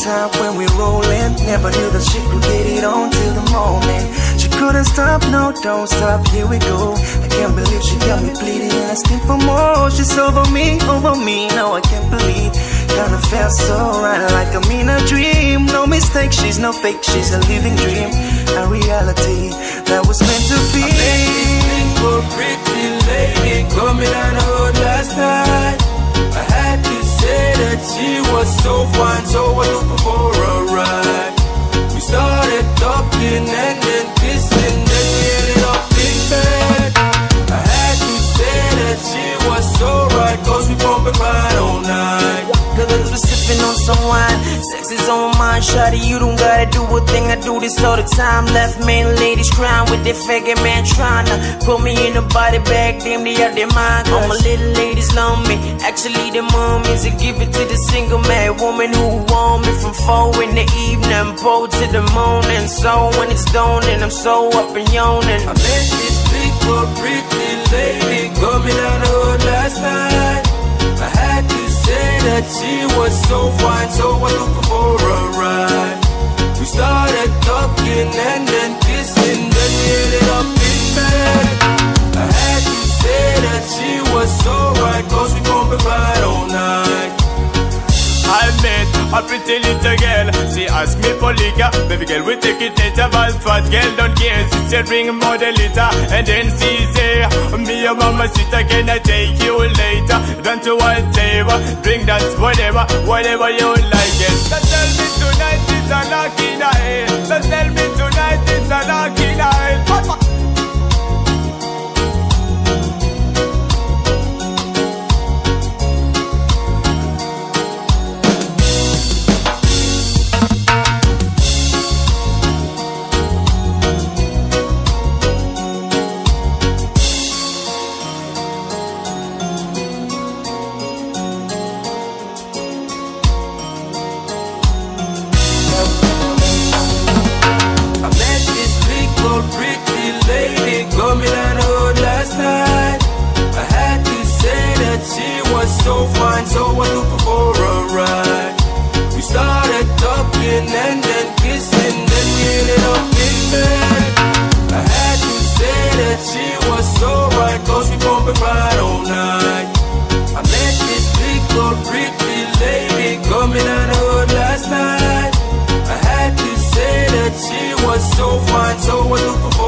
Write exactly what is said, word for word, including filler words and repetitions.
time when we rollin'. Never knew that she could get it on till the morning. She couldn't stop, no, don't stop, here we go. I can't believe she got me bleeding, asking for more. She's over me, over me, no, I can't believe. Kinda felt so right, like I'm in a dream. No mistake, she's no fake, she's a living dream. A reality that was meant to be. I met this little pretty lady coming down the road last night. I had to say that she was so fine, so I looked for a ride. We started talking and then kissing, then we ended up in bed. I had to say that she was so right, cause we bumpin' right all night. Cause we're sipping on some wine, sex is on my mind, shawty, you don't gotta do a thing, I do this all the time. Left man, ladies crying with their faggot man tryna put me in a body bag, damn they out their mind. All my little ladies love me, actually the mom is a give it to the single man woman who want me from four in the evening, pull to the morning. So when it's done and I'm so up and yawning. I met this big boy, pretty lady coming down the road last night. I had to say that she was so fine, so I looked for a ride. We started talking and then kissing, then we ended up in bed. I had to say that she was so right, cause we bumpin' right all night. I met a pretty little girl. She asked me for liquor. Baby girl, we take it later. But fat girl don't care. She said bring more than liter. And then she say, me and mama sister, can I take you later? Down to one table, bring that whatever, whatever you like it. So tell me tonight is a lucky night. So tell me tonight is a lucky night. Papa. So fine, so I looked for a ride. We started talking and then kissing, then we ended up in bed. I had to say that she was so right, cause we bumpin' right all night. I met this little pretty lady coming down the road last night. I had to say that she was so fine, so I looked for